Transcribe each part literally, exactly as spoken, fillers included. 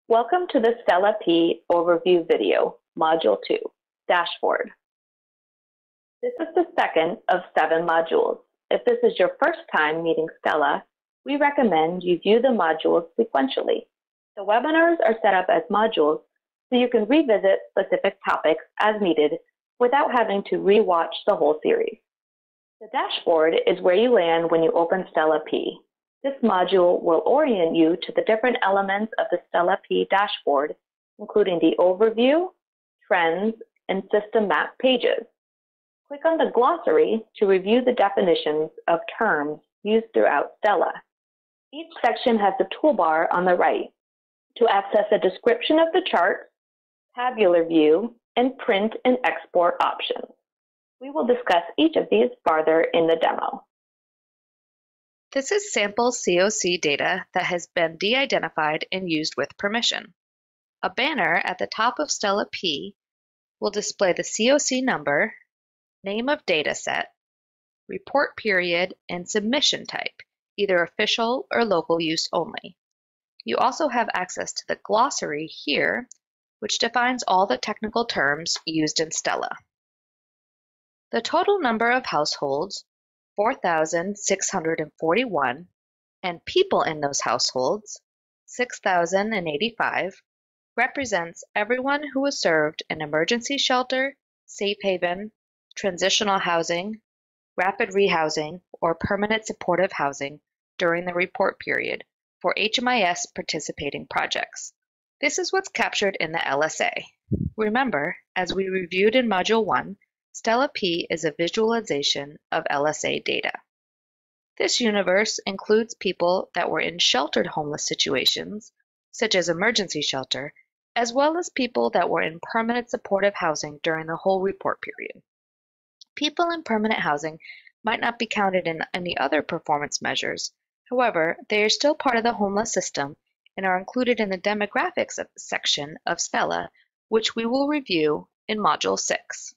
Welcome to the Stella P Overview video, Module two, Dashboard. This is the second of seven modules. If this is your first time meeting Stella, we recommend you view the modules sequentially. The webinars are set up as modules so you can revisit specific topics as needed without having to re-watch the whole series. The dashboard is where you land when you open Stella P. This module will orient you to the different elements of the Stella P dashboard, including the overview, trends, and system map pages. Click on the glossary to review the definitions of terms used throughout Stella. Each section has a toolbar on the right to access a description of the chart, tabular view, and print and export options. We will discuss each of these farther in the demo. This is sample C O C data that has been de-identified and used with permission. A banner at the top of Stella P will display the C O C number, name of dataset, report period, and submission type, either official or local use only. You also have access to the glossary here, which defines all the technical terms used in Stella. The total number of households, four thousand six hundred forty-one, and people in those households, six thousand eighty-five, represents everyone who was served in emergency shelter, safe haven, transitional housing, rapid rehousing, or permanent supportive housing during the report period for H M I S participating projects. This is what's captured in the L S A. Remember, as we reviewed in Module one, Stella P is a visualization of L S A data. This universe includes people that were in sheltered homeless situations, such as emergency shelter, as well as people that were in permanent supportive housing during the whole report period. People in permanent housing might not be counted in any other performance measures. However, they are still part of the homeless system and are included in the demographics section of Stella, which we will review in Module six.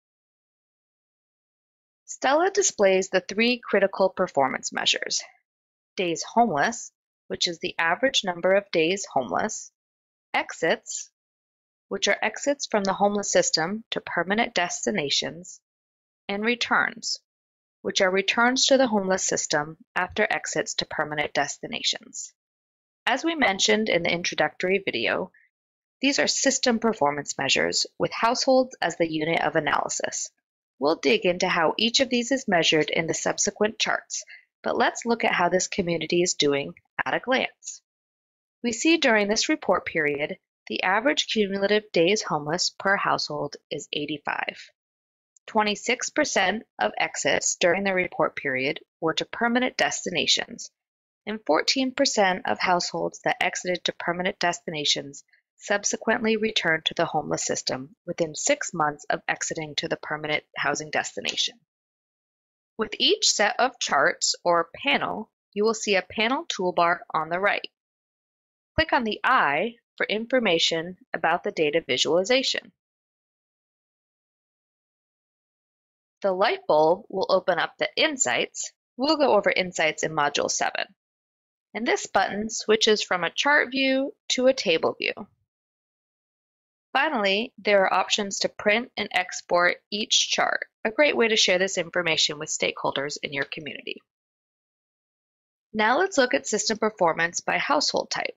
Stella displays the three critical performance measures: days homeless, which is the average number of days homeless; exits, which are exits from the homeless system to permanent destinations; and returns, which are returns to the homeless system after exits to permanent destinations. As we mentioned in the introductory video, these are system performance measures with households as the unit of analysis. We'll dig into how each of these is measured in the subsequent charts, but let's look at how this community is doing at a glance. We see during this report period, the average cumulative days homeless per household is eighty-five. twenty-six percent of exits during the report period were to permanent destinations, and fourteen percent of households that exited to permanent destinations subsequently returned to the homeless system within six months of exiting to the permanent housing destination. With each set of charts or panel, you will see a panel toolbar on the right. Click on the eye for information about the data visualization. The light bulb will open up the Insights. We'll go over Insights in Module seven. And this button switches from a chart view to a table view. Finally, there are options to print and export each chart, a great way to share this information with stakeholders in your community. Now let's look at system performance by household type.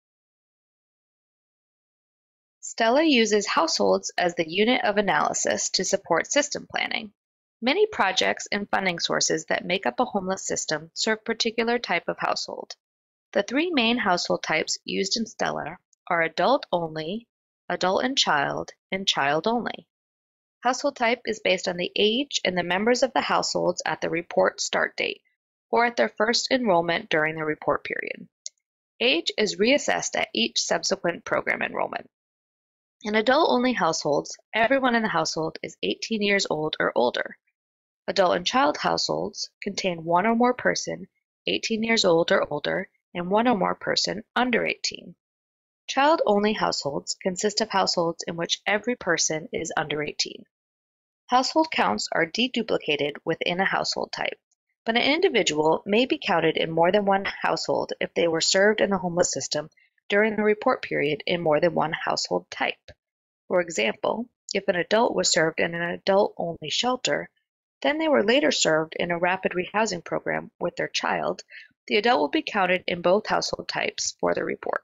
Stella uses households as the unit of analysis to support system planning. Many projects and funding sources that make up a homeless system serve a particular type of household. The three main household types used in Stella are adult only, adult and child, and child only. Household type is based on the age and the members of the households at the report start date, or at their first enrollment during the report period. Age is reassessed at each subsequent program enrollment. In adult-only households, everyone in the household is eighteen years old or older. Adult and child households contain one or more person, eighteen years old or older, and one or more person under eighteen. Child-only households consist of households in which every person is under eighteen. Household counts are deduplicated within a household type, but an individual may be counted in more than one household if they were served in the homeless system during the report period in more than one household type. For example, if an adult was served in an adult-only shelter, then they were later served in a rapid rehousing program with their child, the adult will be counted in both household types for the report.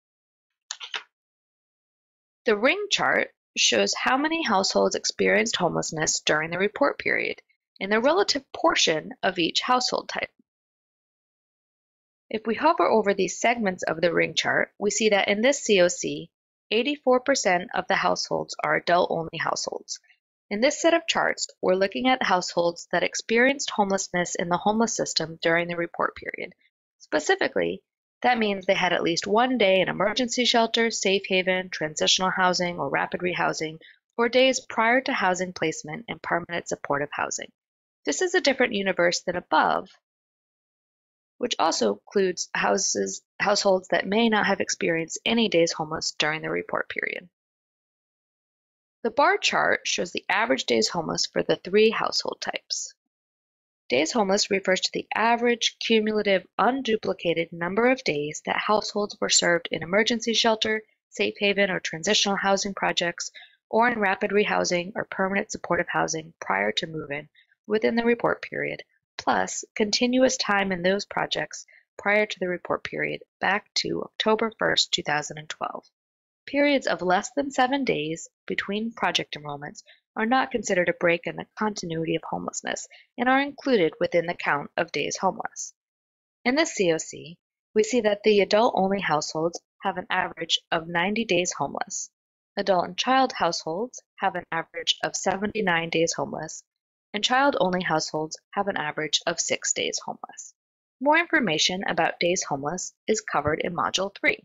The ring chart shows how many households experienced homelessness during the report period and the relative portion of each household type. If we hover over these segments of the ring chart, we see that in this C O C, eighty-four percent of the households are adult-only households. In this set of charts, we're looking at households that experienced homelessness in the homeless system during the report period. Specifically, that means they had at least one day in emergency shelter, safe haven, transitional housing, or rapid rehousing, or days prior to housing placement in permanent supportive housing. This is a different universe than above, which also includes houses, households that may not have experienced any days homeless during the report period. The bar chart shows the average days homeless for the three household types. Days homeless refers to the average, cumulative, unduplicated number of days that households were served in emergency shelter, safe haven, or transitional housing projects, or in rapid rehousing or permanent supportive housing prior to move-in within the report period, plus continuous time in those projects prior to the report period back to October first, two thousand twelve. Periods of less than seven days between project enrollments are not considered a break in the continuity of homelessness and are included within the count of days homeless. In this C O C, we see that the adult-only households have an average of ninety days homeless. Adult and child households have an average of seventy-nine days homeless, and child-only households have an average of six days homeless. More information about days homeless is covered in Module three.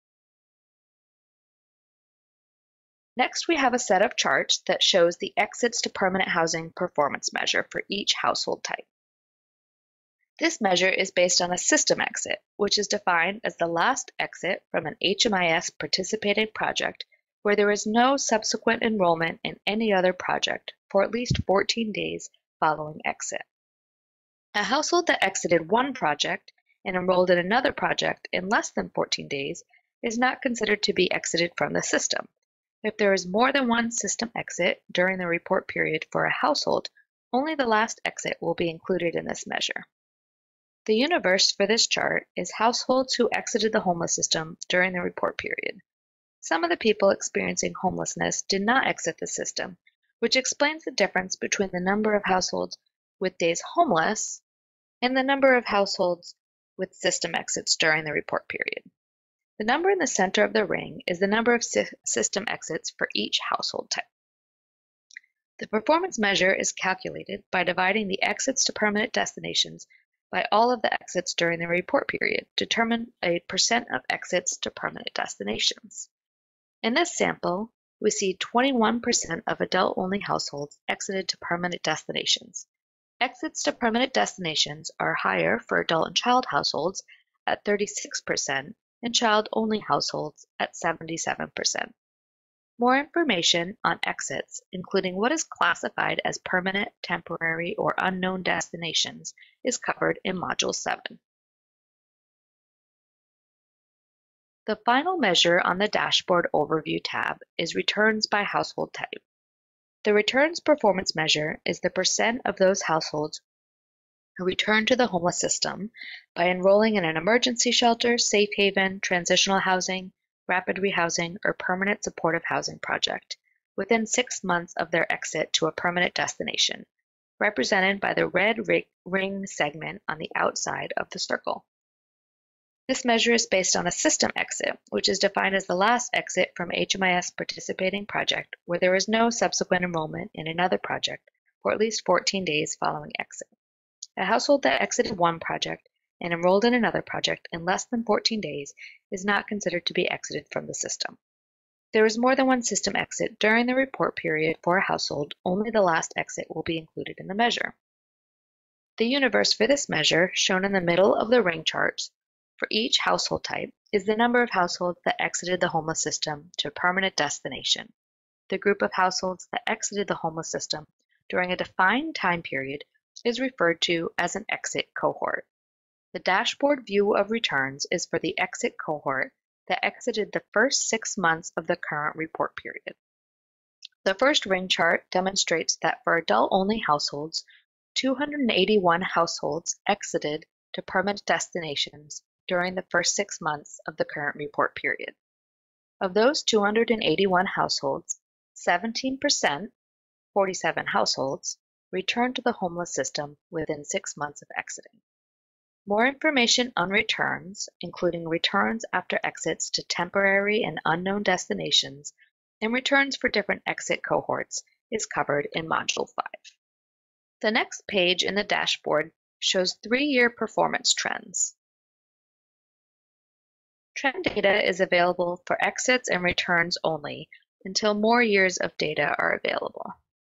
Next, we have a set of charts that shows the exits to permanent housing performance measure for each household type. This measure is based on a system exit, which is defined as the last exit from an H M I S participating project where there is no subsequent enrollment in any other project for at least fourteen days following exit. A household that exited one project and enrolled in another project in less than fourteen days is not considered to be exited from the system. If there is more than one system exit during the report period for a household, only the last exit will be included in this measure. The universe for this chart is households who exited the homeless system during the report period. Some of the people experiencing homelessness did not exit the system, which explains the difference between the number of households with days homeless and the number of households with system exits during the report period. The number in the center of the ring is the number of system exits for each household type. The performance measure is calculated by dividing the exits to permanent destinations by all of the exits during the report period to determine a percent of exits to permanent destinations. In this sample, we see twenty-one percent of adult-only households exited to permanent destinations. Exits to permanent destinations are higher for adult and child households at thirty-six percent and child-only households at seventy-seven percent. More information on exits, including what is classified as permanent, temporary, or unknown destinations, is covered in Module seven. The final measure on the Dashboard Overview tab is returns by household type. The returns performance measure is the percent of those households who return to the homeless system by enrolling in an emergency shelter, safe haven, transitional housing, rapid rehousing, or permanent supportive housing project within six months of their exit to a permanent destination, represented by the red ring segment on the outside of the circle. This measure is based on a system exit, which is defined as the last exit from H M I S participating project where there is no subsequent enrollment in another project for at least fourteen days following exit. A household that exited one project and enrolled in another project in less than fourteen days is not considered to be exited from the system. If there is more than one system exit during the report period for a household, only the last exit will be included in the measure. The universe for this measure, shown in the middle of the ring charts, for each household type is the number of households that exited the homeless system to a permanent destination. The group of households that exited the homeless system during a defined time period is referred to as an exit cohort. The dashboard view of returns is for the exit cohort that exited the first six months of the current report period. The first ring chart demonstrates that for adult-only households, two hundred eighty-one households exited to permanent destinations during the first six months of the current report period. Of those two hundred eighty-one households, seventeen percent, forty-seven households, returned to the homeless system within six months of exiting. More information on returns, including returns after exits to temporary and unknown destinations, and returns for different exit cohorts, is covered in Module five. The next page in the dashboard shows three-year performance trends. Trend data is available for exits and returns only until more years of data are available.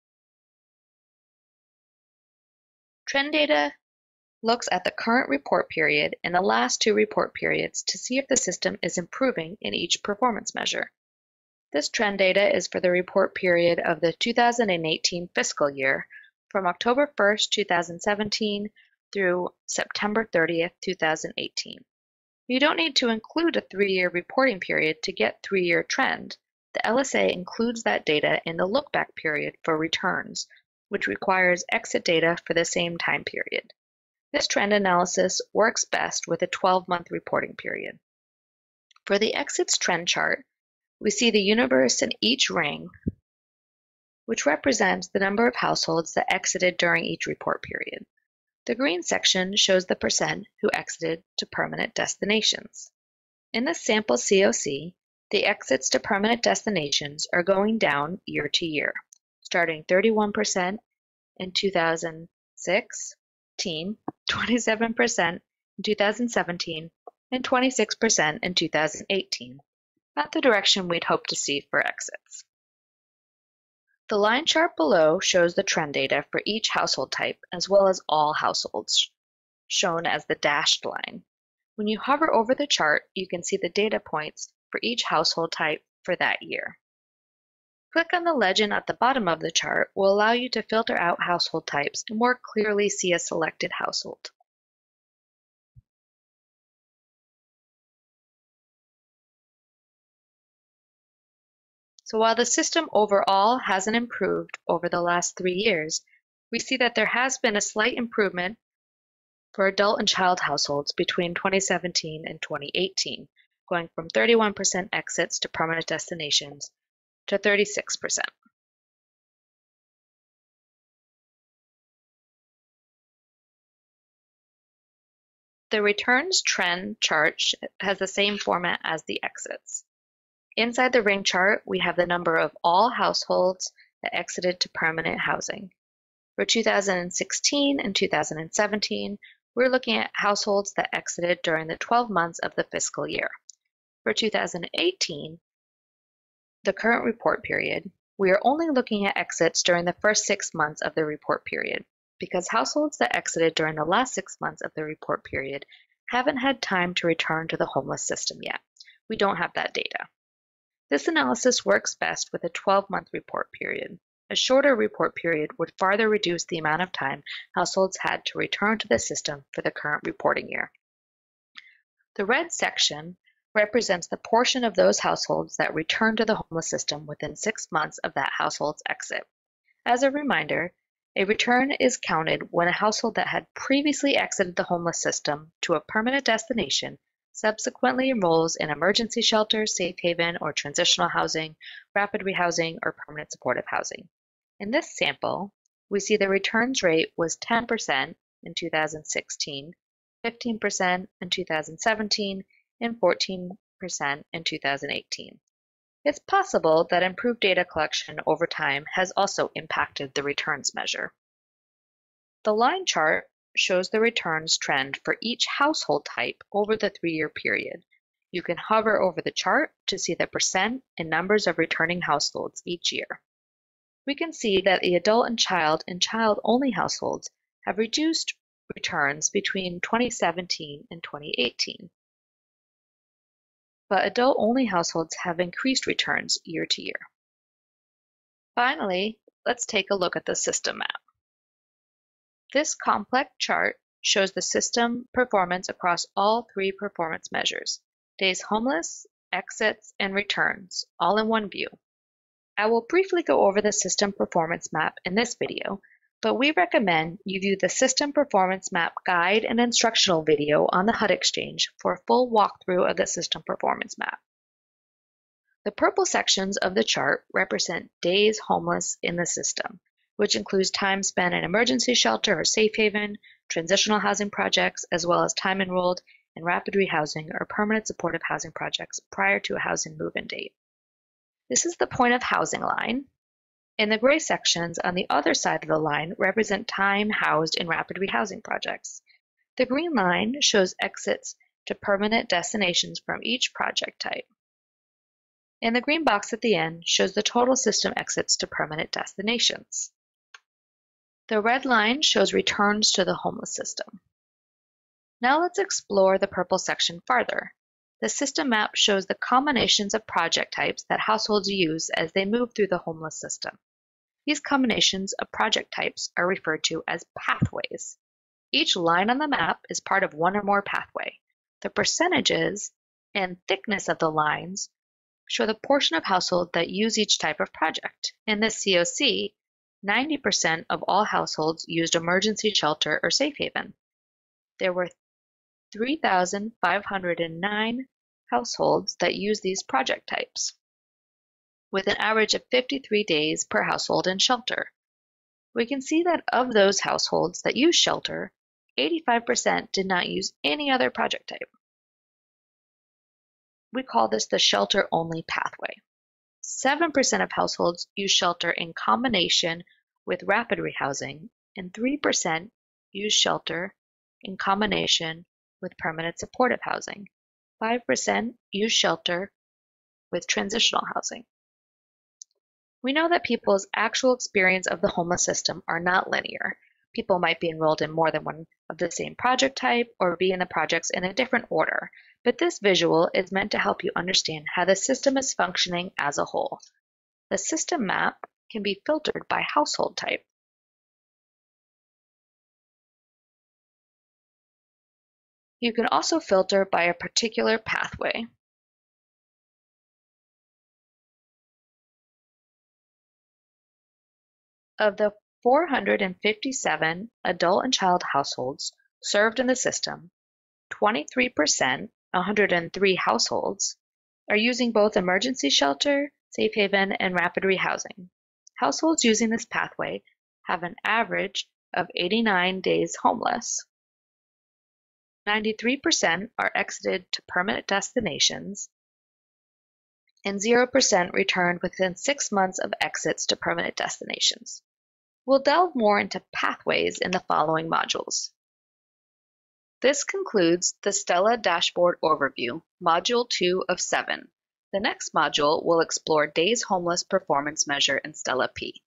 Trend data looks at the current report period and the last two report periods to see if the system is improving in each performance measure. This trend data is for the report period of the two thousand eighteen fiscal year from October first, two thousand seventeen through September thirtieth, two thousand eighteen. You don't need to include a three-year reporting period to get three-year trend. The L S A includes that data in the look-back period for returns, which requires exit data for the same time period. This trend analysis works best with a twelve-month reporting period. For the exits trend chart, we see the universe in each ring, which represents the number of households that exited during each report period. The green section shows the percent who exited to permanent destinations. In the sample C O C, the exits to permanent destinations are going down year to year, starting thirty-one percent in two thousand sixteen, twenty-seven percent in two thousand seventeen, and twenty-six percent in two thousand eighteen, not the direction we'd hope to see for exits. The line chart below shows the trend data for each household type as well as all households, shown as the dashed line. When you hover over the chart, you can see the data points for each household type for that year. Click on the legend at the bottom of the chart will allow you to filter out household types and more clearly see a selected household. So while the system overall hasn't improved over the last three years, we see that there has been a slight improvement for adult and child households between twenty seventeen and twenty eighteen, going from thirty-one percent exits to permanent destinations to thirty-six percent. The returns trend chart has the same format as the exits. Inside the ring chart, we have the number of all households that exited to permanent housing. For two thousand sixteen and two thousand seventeen, we're looking at households that exited during the twelve months of the fiscal year. For two thousand eighteen, the current report period, we are only looking at exits during the first six months of the report period, because households that exited during the last six months of the report period haven't had time to return to the homeless system yet. We don't have that data. This analysis works best with a twelve-month report period. A shorter report period would farther reduce the amount of time households had to return to the system for the current reporting year. The red section represents the portion of those households that return to the homeless system within six months of that household's exit. As a reminder, a return is counted when a household that had previously exited the homeless system to a permanent destination subsequently enrolls in emergency shelter, safe haven, or transitional housing, rapid rehousing, or permanent supportive housing. In this sample, we see the returns rate was ten percent in two thousand sixteen, fifteen percent in two thousand seventeen, and fourteen percent in two thousand eighteen. It's possible that improved data collection over time has also impacted the returns measure. The line chart shows the returns trend for each household type over the three-year period. You can hover over the chart to see the percent and numbers of returning households each year. We can see that the adult and child and child-only households have reduced returns between twenty seventeen and twenty eighteen. But adult-only households have increased returns year to year. Finally, let's take a look at the system map. This complex chart shows the system performance across all three performance measures: days homeless, exits, and returns, all in one view. I will briefly go over the System Performance Map in this video, but we recommend you view the System Performance Map guide and instructional video on the H U D Exchange for a full walkthrough of the System Performance Map. The purple sections of the chart represent days homeless in the system, which includes time spent in emergency shelter or safe haven, transitional housing projects, as well as time enrolled in rapid rehousing or permanent supportive housing projects prior to a housing move-in date. This is the point of housing line, and the gray sections on the other side of the line represent time housed in rapid rehousing projects. The green line shows exits to permanent destinations from each project type. And the green box at the end shows the total system exits to permanent destinations. The red line shows returns to the homeless system. Now let's explore the purple section farther. The system map shows the combinations of project types that households use as they move through the homeless system. These combinations of project types are referred to as pathways. Each line on the map is part of one or more pathway. The percentages and thickness of the lines show the portion of households that use each type of project. In this C O C, ninety percent of all households used emergency shelter or safe haven. There were three thousand five hundred nine households that use these project types, with an average of fifty-three days per household in shelter. We can see that of those households that use shelter, eighty-five percent did not use any other project type. We call this the shelter-only pathway. seven percent of households use shelter in combination with rapid rehousing, and three percent use shelter in combination with permanent supportive housing. five percent use shelter with transitional housing. We know that people's actual experience of the homeless system are not linear. People might be enrolled in more than one of the same project type or be in the projects in a different order, but this visual is meant to help you understand how the system is functioning as a whole. The system map can be filtered by household type. You can also filter by a particular pathway. Of the four hundred fifty-seven adult and child households served in the system, twenty-three percent, one hundred three households, are using both emergency shelter, safe haven, and rapid rehousing. Households using this pathway have an average of eighty-nine days homeless. ninety-three percent are exited to permanent destinations, and zero percent returned within six months of exits to permanent destinations. We'll delve more into pathways in the following modules. This concludes the Stella Dashboard Overview, Module two of seven. The next module will explore Days Homeless Performance Measure in Stella P.